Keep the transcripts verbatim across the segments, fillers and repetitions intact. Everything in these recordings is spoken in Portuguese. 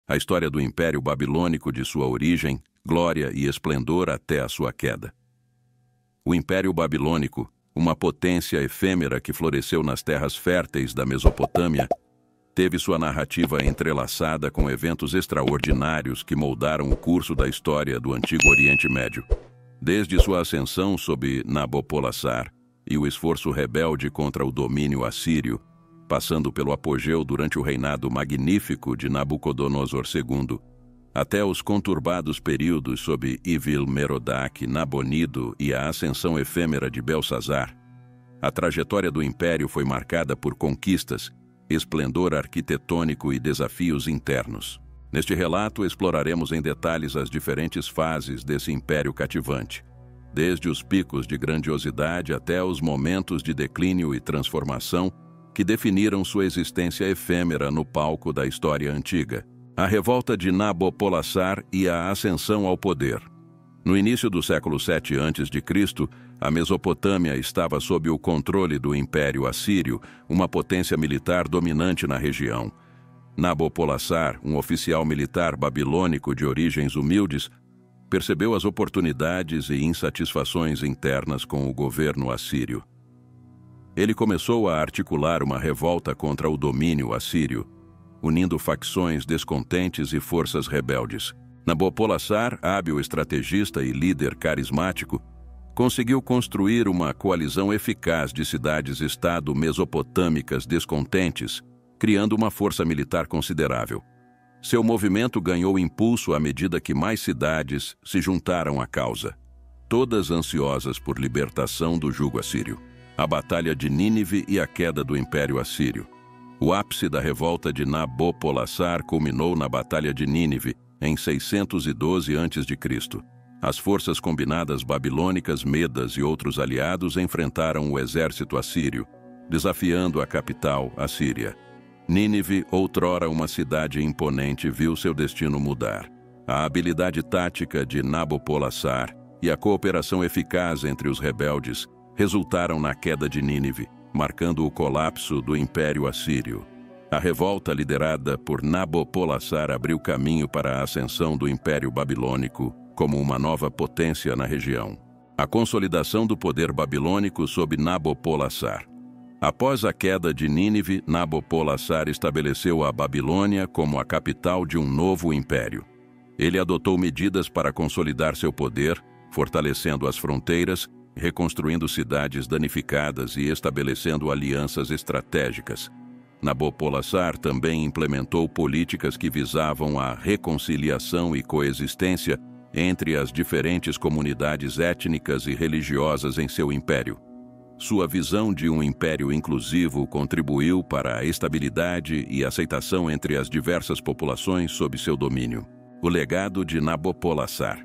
A história do Império Babilônico de sua origem, glória e esplendor até a sua queda. O Império Babilônico, uma potência efêmera que floresceu nas terras férteis da Mesopotâmia, teve sua narrativa entrelaçada com eventos extraordinários que moldaram o curso da história do Antigo Oriente Médio. Desde sua ascensão sob Nabopolassar e o esforço rebelde contra o domínio assírio, passando pelo apogeu durante o reinado magnífico de Nabucodonosor segundo, até os conturbados períodos sob Evil-Merodach, Nabonido e a ascensão efêmera de Belsazar, a trajetória do império foi marcada por conquistas, esplendor arquitetônico e desafios internos. Neste relato, exploraremos em detalhes as diferentes fases desse império cativante, desde os picos de grandiosidade até os momentos de declínio e transformação que definiram sua existência efêmera no palco da história antiga. A revolta de Nabopolassar e a ascensão ao poder. No início do século sete antes de Cristo, a Mesopotâmia estava sob o controle do Império Assírio, uma potência militar dominante na região. Nabopolassar, um oficial militar babilônico de origens humildes, percebeu as oportunidades e insatisfações internas com o governo assírio. Ele começou a articular uma revolta contra o domínio assírio, unindo facções descontentes e forças rebeldes. Nabopolassar, hábil estrategista e líder carismático, conseguiu construir uma coalizão eficaz de cidades-estado mesopotâmicas descontentes, criando uma força militar considerável. Seu movimento ganhou impulso à medida que mais cidades se juntaram à causa, todas ansiosas por libertação do jugo assírio. A Batalha de Nínive e a queda do Império Assírio. O ápice da revolta de Nabopolassar culminou na Batalha de Nínive, em seiscentos e doze antes de Cristo. As forças combinadas babilônicas, medas e outros aliados enfrentaram o exército assírio, desafiando a capital, a Síria. Nínive, outrora uma cidade imponente, viu seu destino mudar. A habilidade tática de Nabopolassar e a cooperação eficaz entre os rebeldes resultaram na queda de Nínive, marcando o colapso do Império Assírio. A revolta liderada por Nabopolassar abriu caminho para a ascensão do Império Babilônico como uma nova potência na região. A consolidação do poder babilônico sob Nabopolassar. Após a queda de Nínive, Nabopolassar estabeleceu a Babilônia como a capital de um novo império. Ele adotou medidas para consolidar seu poder, fortalecendo as fronteiras, reconstruindo cidades danificadas e estabelecendo alianças estratégicas. Nabopolassar também implementou políticas que visavam a reconciliação e coexistência entre as diferentes comunidades étnicas e religiosas em seu império. Sua visão de um império inclusivo contribuiu para a estabilidade e aceitação entre as diversas populações sob seu domínio. O legado de Nabopolassar.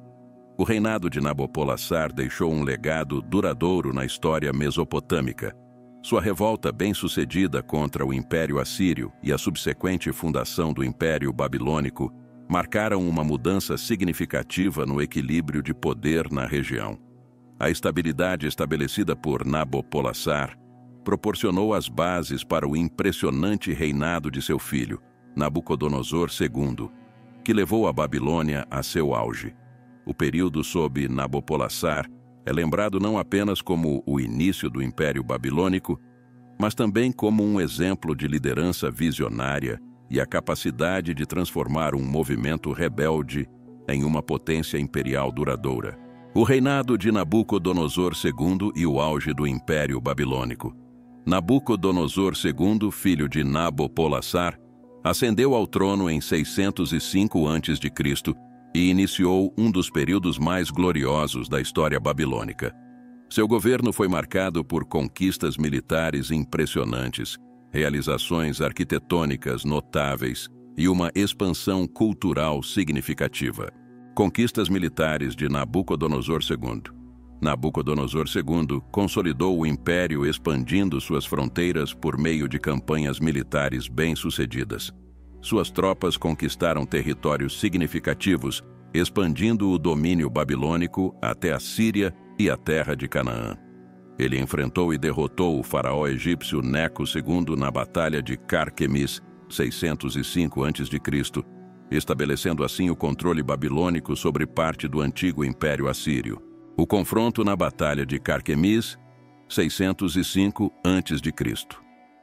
O reinado de Nabopolassar deixou um legado duradouro na história mesopotâmica. Sua revolta bem-sucedida contra o Império Assírio e a subsequente fundação do Império Babilônico marcaram uma mudança significativa no equilíbrio de poder na região. A estabilidade estabelecida por Nabopolassar proporcionou as bases para o impressionante reinado de seu filho, Nabucodonosor segundo, que levou a Babilônia a seu auge. O período sob Nabopolassar é lembrado não apenas como o início do Império Babilônico, mas também como um exemplo de liderança visionária e a capacidade de transformar um movimento rebelde em uma potência imperial duradoura. O reinado de Nabucodonosor segundo e o auge do Império Babilônico. Nabucodonosor segundo, filho de Nabopolassar, ascendeu ao trono em seiscentos e cinco antes de Cristo e iniciou um dos períodos mais gloriosos da história babilônica. Seu governo foi marcado por conquistas militares impressionantes, realizações arquitetônicas notáveis e uma expansão cultural significativa. Conquistas militares de Nabucodonosor segundo. Nabucodonosor segundo consolidou o império expandindo suas fronteiras por meio de campanhas militares bem-sucedidas. Suas tropas conquistaram territórios significativos, expandindo o domínio babilônico até a Síria e a terra de Canaã. Ele enfrentou e derrotou o faraó egípcio Neco segundo na Batalha de Carquemis, seiscentos e cinco antes de Cristo, estabelecendo assim o controle babilônico sobre parte do antigo Império Assírio. O confronto na Batalha de Carquemis, seiscentos e cinco antes de Cristo.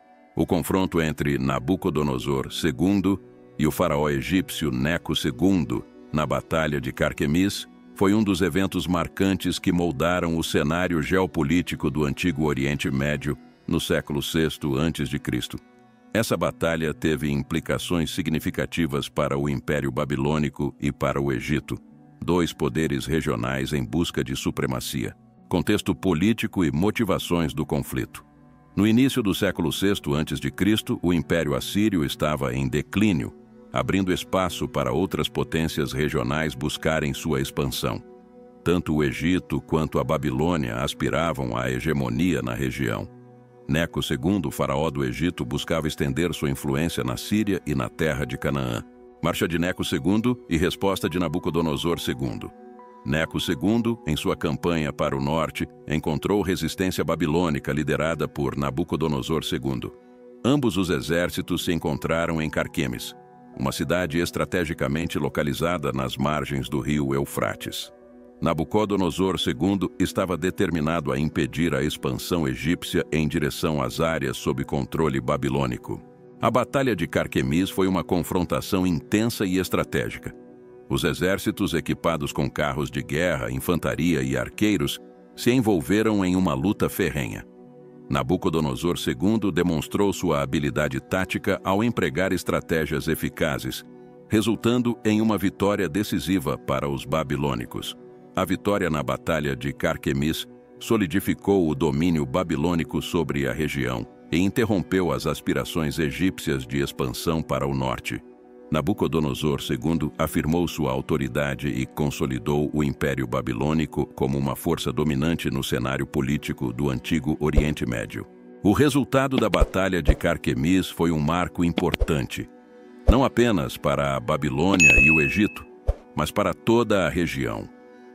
O confronto entre Nabucodonosor segundo e o faraó egípcio Neco segundo na Batalha de Carquemis foi um dos eventos marcantes que moldaram o cenário geopolítico do Antigo Oriente Médio no século sexto antes de Cristo. Essa batalha teve implicações significativas para o Império Babilônico e para o Egito, dois poderes regionais em busca de supremacia. Contexto político e motivações do conflito. No início do século sexto antes de Cristo, o Império Assírio estava em declínio, abrindo espaço para outras potências regionais buscarem sua expansão. Tanto o Egito quanto a Babilônia aspiravam à hegemonia na região. Neco segundo, faraó do Egito, buscava estender sua influência na Síria e na terra de Canaã. Marcha de Neco segundo e resposta de Nabucodonosor segundo. Neco segundo, em sua campanha para o norte, encontrou resistência babilônica liderada por Nabucodonosor segundo. Ambos os exércitos se encontraram em Carquemis, uma cidade estrategicamente localizada nas margens do rio Eufrates. Nabucodonosor segundo estava determinado a impedir a expansão egípcia em direção às áreas sob controle babilônico. A Batalha de Carquemis foi uma confrontação intensa e estratégica. Os exércitos equipados com carros de guerra, infantaria e arqueiros se envolveram em uma luta ferrenha. Nabucodonosor segundo demonstrou sua habilidade tática ao empregar estratégias eficazes, resultando em uma vitória decisiva para os babilônicos. A vitória na Batalha de Carquemis solidificou o domínio babilônico sobre a região e interrompeu as aspirações egípcias de expansão para o norte. Nabucodonosor segundo afirmou sua autoridade e consolidou o Império Babilônico como uma força dominante no cenário político do Antigo Oriente Médio. O resultado da Batalha de Carquemis foi um marco importante, não apenas para a Babilônia e o Egito, mas para toda a região.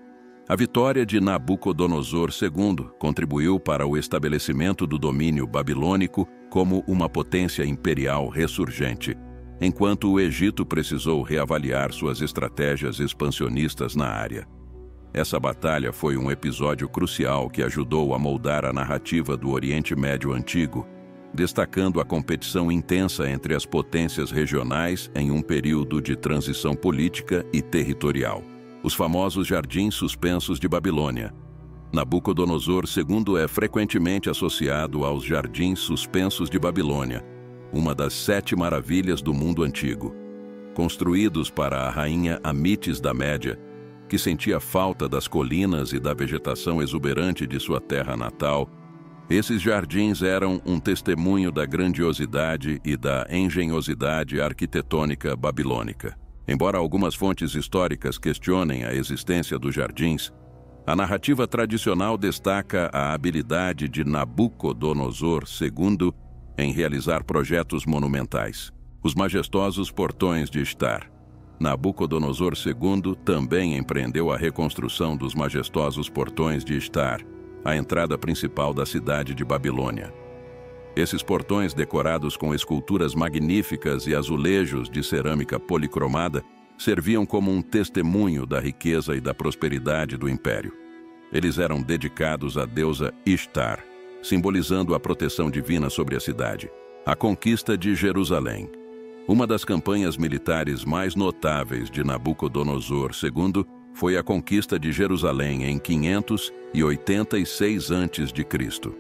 A vitória de Nabucodonosor segundo contribuiu para o estabelecimento do domínio babilônico como uma potência imperial ressurgente, enquanto o Egito precisou reavaliar suas estratégias expansionistas na área. Essa batalha foi um episódio crucial que ajudou a moldar a narrativa do Oriente Médio Antigo, destacando a competição intensa entre as potências regionais em um período de transição política e territorial. Os famosos Jardins Suspensos de Babilônia. Nabucodonosor segundo é frequentemente associado aos Jardins Suspensos de Babilônia, uma das sete maravilhas do mundo antigo. Construídos para a rainha Amitis da Média, que sentia falta das colinas e da vegetação exuberante de sua terra natal, esses jardins eram um testemunho da grandiosidade e da engenhosidade arquitetônica babilônica. Embora algumas fontes históricas questionem a existência dos jardins, a narrativa tradicional destaca a habilidade de Nabucodonosor segundo em realizar projetos monumentais. Os majestosos portões de Ishtar. Nabucodonosor segundo também empreendeu a reconstrução dos majestosos portões de Ishtar, a entrada principal da cidade de Babilônia. Esses portões, decorados com esculturas magníficas e azulejos de cerâmica policromada, serviam como um testemunho da riqueza e da prosperidade do império. Eles eram dedicados à deusa Ishtar, simbolizando a proteção divina sobre a cidade. A conquista de Jerusalém. Uma das campanhas militares mais notáveis de Nabucodonosor segundo foi a conquista de Jerusalém em quinhentos e oitenta e seis antes de Cristo.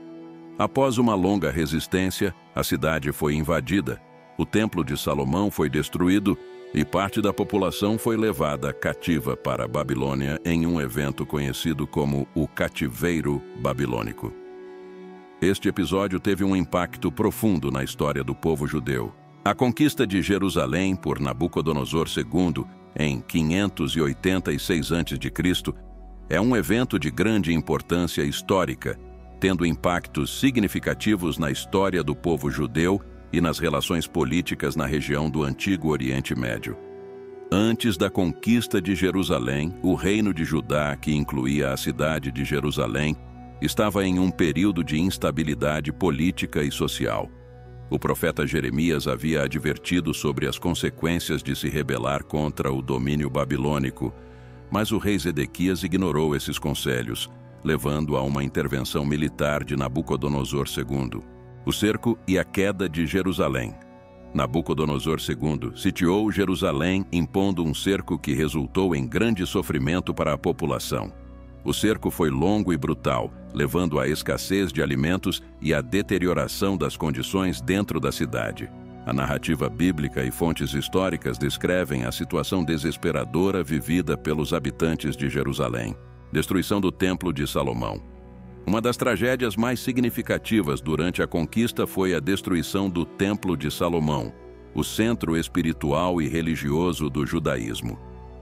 Após uma longa resistência, a cidade foi invadida, o Templo de Salomão foi destruído e parte da população foi levada cativa para a Babilônia em um evento conhecido como o Cativeiro Babilônico. Este episódio teve um impacto profundo na história do povo judeu. A conquista de Jerusalém por Nabucodonosor segundo, em quinhentos e oitenta e seis antes de Cristo, é um evento de grande importância histórica, tendo impactos significativos na história do povo judeu e nas relações políticas na região do Antigo Oriente Médio. Antes da conquista de Jerusalém, o reino de Judá, que incluía a cidade de Jerusalém, estava em um período de instabilidade política e social. O profeta Jeremias havia advertido sobre as consequências de se rebelar contra o domínio babilônico, mas o rei Zedequias ignorou esses conselhos, levando a uma intervenção militar de Nabucodonosor segundo. O cerco e a queda de Jerusalém. Nabucodonosor segundo sitiou Jerusalém, impondo um cerco que resultou em grande sofrimento para a população. O cerco foi longo e brutal, levando à escassez de alimentos e à deterioração das condições dentro da cidade. A narrativa bíblica e fontes históricas descrevem a situação desesperadora vivida pelos habitantes de Jerusalém. Destruição do Templo de Salomão. Uma das tragédias mais significativas durante a conquista foi a destruição do Templo de Salomão, o centro espiritual e religioso do judaísmo.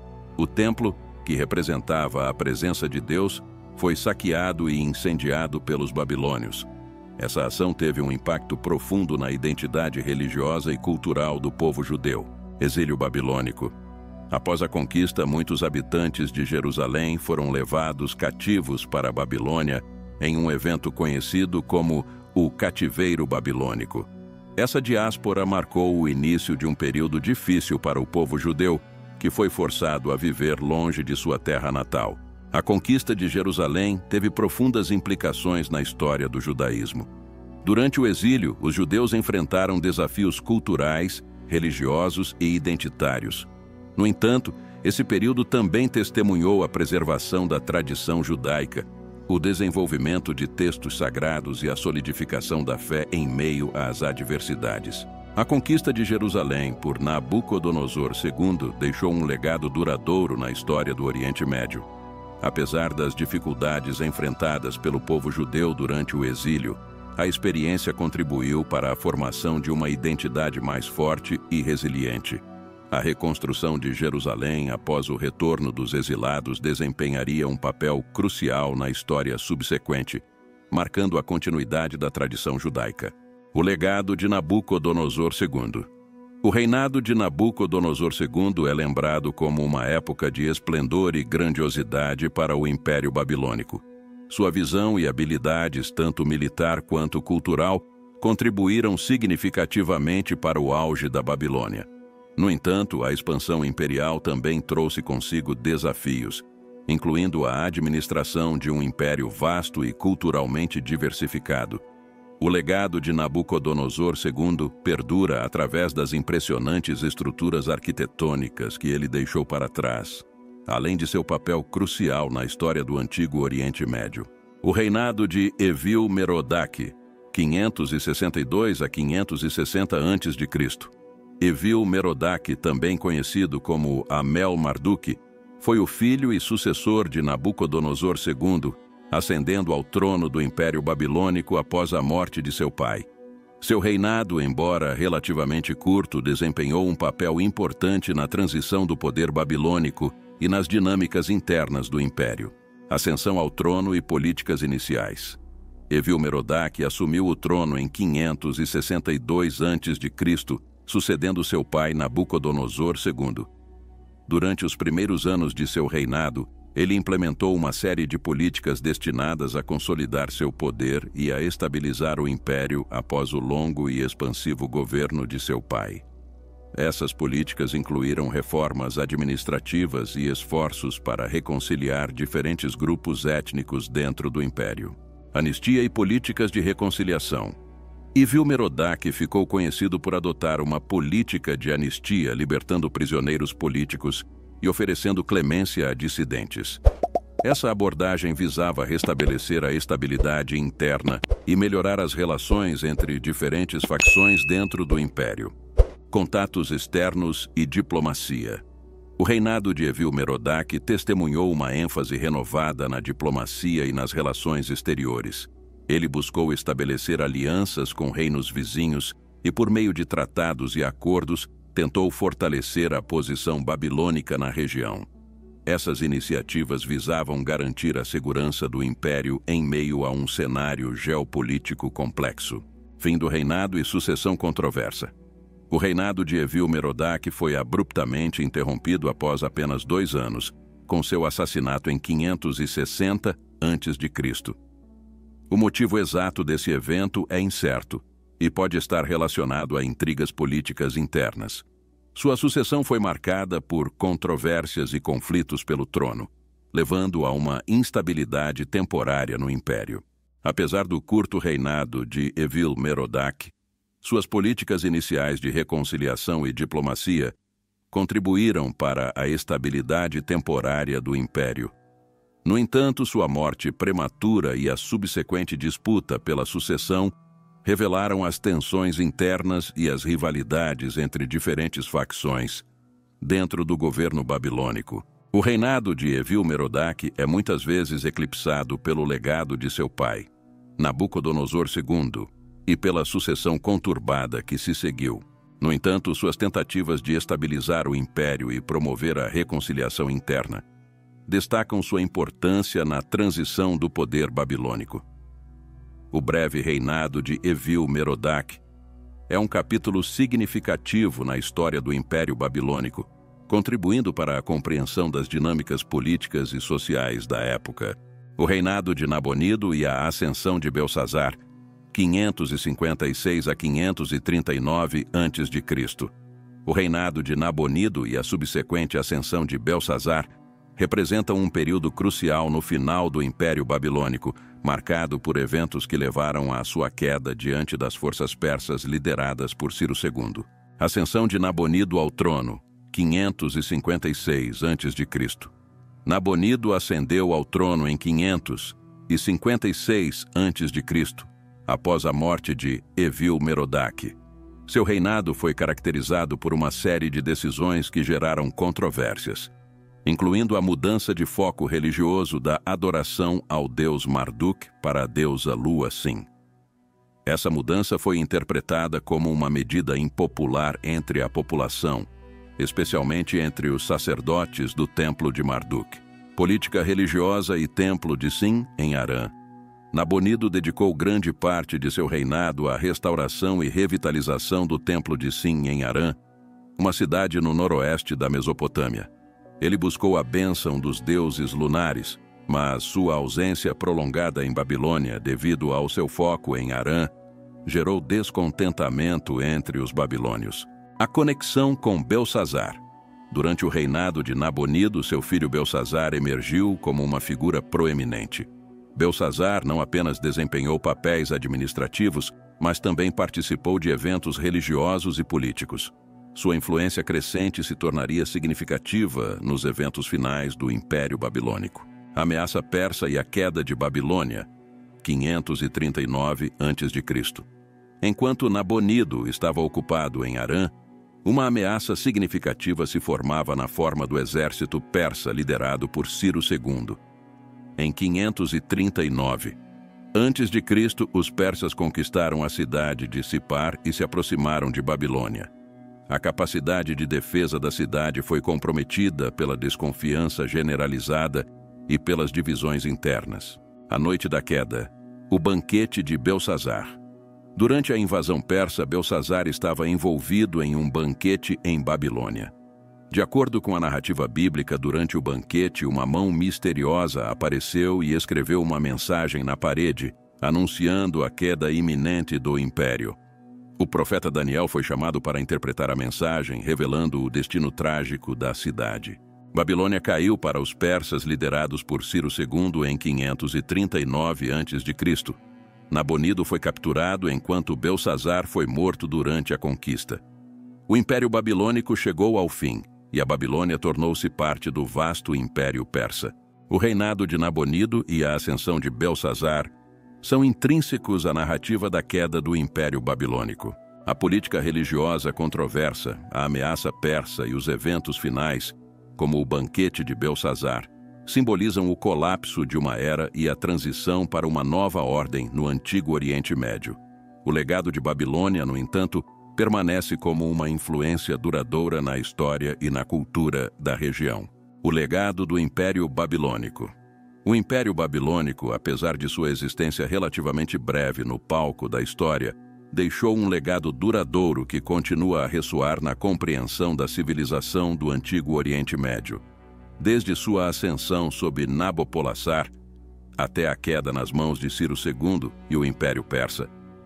O templo, que representava a presença de Deus, foi saqueado e incendiado pelos babilônios. Essa ação teve um impacto profundo na identidade religiosa e cultural do povo judeu. Exílio babilônico. Após a conquista, muitos habitantes de Jerusalém foram levados cativos para a Babilônia em um evento conhecido como o Cativeiro Babilônico. Essa diáspora marcou o início de um período difícil para o povo judeu, que foi forçado a viver longe de sua terra natal. A conquista de Jerusalém teve profundas implicações na história do judaísmo. Durante o exílio, os judeus enfrentaram desafios culturais, religiosos e identitários. No entanto, esse período também testemunhou a preservação da tradição judaica, o desenvolvimento de textos sagrados e a solidificação da fé em meio às adversidades. A conquista de Jerusalém por Nabucodonosor segundo deixou um legado duradouro na história do Oriente Médio. Apesar das dificuldades enfrentadas pelo povo judeu durante o exílio, a experiência contribuiu para a formação de uma identidade mais forte e resiliente. A reconstrução de Jerusalém após o retorno dos exilados desempenharia um papel crucial na história subsequente, marcando a continuidade da tradição judaica. O legado de Nabucodonosor segundo. O reinado de Nabucodonosor segundo é lembrado como uma época de esplendor e grandiosidade para o Império Babilônico. Sua visão e habilidades, tanto militar quanto cultural, contribuíram significativamente para o auge da Babilônia. No entanto, a expansão imperial também trouxe consigo desafios, incluindo a administração de um império vasto e culturalmente diversificado. O legado de Nabucodonosor segundo perdura através das impressionantes estruturas arquitetônicas que ele deixou para trás, além de seu papel crucial na história do Antigo Oriente Médio. O reinado de Evil-Merodach, quinhentos e sessenta e dois a quinhentos e sessenta antes de Cristo. Evil-Merodach, também conhecido como Amel-Marduk, foi o filho e sucessor de Nabucodonosor segundo, ascendendo ao trono do Império Babilônico após a morte de seu pai. Seu reinado, embora relativamente curto, desempenhou um papel importante na transição do poder babilônico e nas dinâmicas internas do império. Ascensão ao trono e políticas iniciais. Evil-Merodach assumiu o trono em quinhentos e sessenta e dois antes de Cristo, sucedendo seu pai Nabucodonosor segundo. Durante os primeiros anos de seu reinado, ele implementou uma série de políticas destinadas a consolidar seu poder e a estabilizar o império após o longo e expansivo governo de seu pai. Essas políticas incluíram reformas administrativas e esforços para reconciliar diferentes grupos étnicos dentro do império. Anistia e políticas de reconciliação. Evil-Merodach ficou conhecido por adotar uma política de anistia, libertando prisioneiros políticos e oferecendo clemência a dissidentes. Essa abordagem visava restabelecer a estabilidade interna e melhorar as relações entre diferentes facções dentro do império. Contatos externos e diplomacia. O reinado de Evil-Merodach testemunhou uma ênfase renovada na diplomacia e nas relações exteriores. Ele buscou estabelecer alianças com reinos vizinhos e, por meio de tratados e acordos, tentou fortalecer a posição babilônica na região. Essas iniciativas visavam garantir a segurança do império em meio a um cenário geopolítico complexo. Fim do reinado e sucessão controversa. O reinado de Evil-Merodach foi abruptamente interrompido após apenas dois anos, com seu assassinato em quinhentos e sessenta antes de Cristo. O motivo exato desse evento é incerto, e pode estar relacionado a intrigas políticas internas. Sua sucessão foi marcada por controvérsias e conflitos pelo trono, levando a uma instabilidade temporária no império. Apesar do curto reinado de Evil-Merodach, suas políticas iniciais de reconciliação e diplomacia contribuíram para a estabilidade temporária do império. No entanto, sua morte prematura e a subsequente disputa pela sucessão revelaram as tensões internas e as rivalidades entre diferentes facções dentro do governo babilônico. O reinado de Evil-Merodach é muitas vezes eclipsado pelo legado de seu pai, Nabucodonosor segundo, e pela sucessão conturbada que se seguiu. No entanto, suas tentativas de estabilizar o império e promover a reconciliação interna destacam sua importância na transição do poder babilônico. O breve reinado de Evil-Merodach é um capítulo significativo na história do Império Babilônico, contribuindo para a compreensão das dinâmicas políticas e sociais da época. O reinado de Nabonido e a ascensão de Belsazar, quinhentos e cinquenta e seis a quinhentos e trinta e nove antes de Cristo. O reinado de Nabonido e a subsequente ascensão de Belsazar representam um período crucial no final do Império Babilônico, marcado por eventos que levaram à sua queda diante das forças persas lideradas por Ciro segundo. Ascensão de Nabonido ao trono, quinhentos e cinquenta e seis antes de Cristo. Nabonido ascendeu ao trono em quinhentos e cinquenta e seis antes de Cristo, após a morte de Evil-Merodach. Seu reinado foi caracterizado por uma série de decisões que geraram controvérsias, incluindo a mudança de foco religioso da adoração ao deus Marduk para a deusa Lua Sin. Essa mudança foi interpretada como uma medida impopular entre a população, especialmente entre os sacerdotes do templo de Marduk. Política religiosa e templo de Sin em Harã. Nabonido dedicou grande parte de seu reinado à restauração e revitalização do templo de Sin em Harã, uma cidade no noroeste da Mesopotâmia. Ele buscou a bênção dos deuses lunares, mas sua ausência prolongada em Babilônia, devido ao seu foco em Harã, gerou descontentamento entre os babilônios. A conexão com Belsazar. Durante o reinado de Nabonido, seu filho Belsazar emergiu como uma figura proeminente. Belsazar não apenas desempenhou papéis administrativos, mas também participou de eventos religiosos e políticos. Sua influência crescente se tornaria significativa nos eventos finais do Império Babilônico. A ameaça persa e a queda de Babilônia, quinhentos e trinta e nove antes de Cristo. Enquanto Nabonido estava ocupado em Harã, uma ameaça significativa se formava na forma do exército persa liderado por Ciro segundo. Em quinhentos e trinta e nove antes de Cristo, os persas conquistaram a cidade de Sipar e se aproximaram de Babilônia. A capacidade de defesa da cidade foi comprometida pela desconfiança generalizada e pelas divisões internas. A noite da queda, o banquete de Belsazar. Durante a invasão persa, Belsazar estava envolvido em um banquete em Babilônia. De acordo com a narrativa bíblica, durante o banquete, uma mão misteriosa apareceu e escreveu uma mensagem na parede, anunciando a queda iminente do império. O profeta Daniel foi chamado para interpretar a mensagem, revelando o destino trágico da cidade. Babilônia caiu para os persas liderados por Ciro segundo em quinhentos e trinta e nove antes de Cristo. Nabonido foi capturado enquanto Belsazar foi morto durante a conquista. O Império Babilônico chegou ao fim, e a Babilônia tornou-se parte do vasto Império Persa. O reinado de Nabonido e a ascensão de Belsazar são intrínsecos à narrativa da queda do Império Babilônico. A política religiosa controversa, a ameaça persa e os eventos finais, como o banquete de Belsazar, simbolizam o colapso de uma era e a transição para uma nova ordem no Antigo Oriente Médio. O legado de Babilônia, no entanto, permanece como uma influência duradoura na história e na cultura da região. O legado do Império Babilônico. O Império Babilônico, apesar de sua existência relativamente breve no palco da história, deixou um legado duradouro que continua a ressoar na compreensão da civilização do Antigo Oriente Médio. Desde sua ascensão sob Nabopolassar até a queda nas mãos de Ciro segundo e o Império Persa.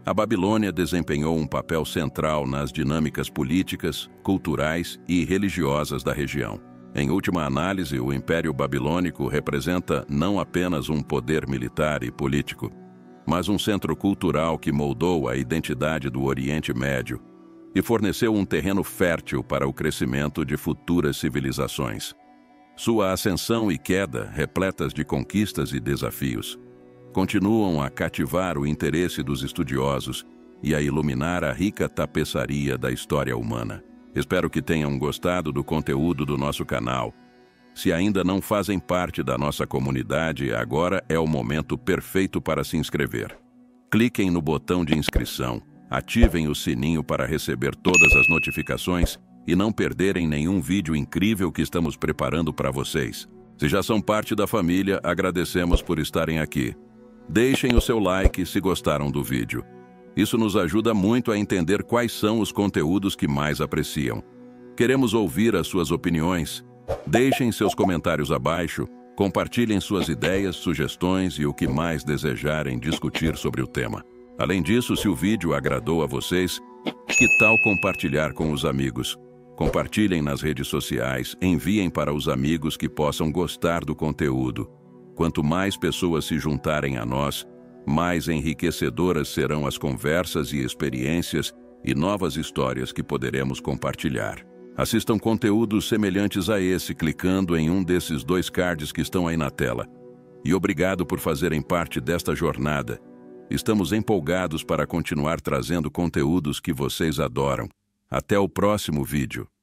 A Babilônia desempenhou um papel central nas dinâmicas políticas, culturais e religiosas da região. Em última análise, o Império Babilônico representa não apenas um poder militar e político, mas um centro cultural que moldou a identidade do Oriente Médio e forneceu um terreno fértil para o crescimento de futuras civilizações. Sua ascensão e queda, repletas de conquistas e desafios, continuam a cativar o interesse dos estudiosos e a iluminar a rica tapeçaria da história humana. Espero que tenham gostado do conteúdo do nosso canal. Se ainda não fazem parte da nossa comunidade, agora é o momento perfeito para se inscrever. Cliquem no botão de inscrição, ativem o sininho para receber todas as notificações e não perderem nenhum vídeo incrível que estamos preparando para vocês. Se já são parte da família, agradecemos por estarem aqui. Deixem o seu like se gostaram do vídeo. Isso nos ajuda muito a entender quais são os conteúdos que mais apreciam. Queremos ouvir as suas opiniões. Deixem seus comentários abaixo, compartilhem suas ideias, sugestões e o que mais desejarem discutir sobre o tema. Além disso, se o vídeo agradou a vocês, que tal compartilhar com os amigos? Compartilhem nas redes sociais, enviem para os amigos que possam gostar do conteúdo. Quanto mais pessoas se juntarem a nós, mais enriquecedoras serão as conversas e experiências e novas histórias que poderemos compartilhar. Assistam conteúdos semelhantes a esse clicando em um desses dois cards que estão aí na tela. E obrigado por fazerem parte desta jornada. Estamos empolgados para continuar trazendo conteúdos que vocês adoram. Até o próximo vídeo.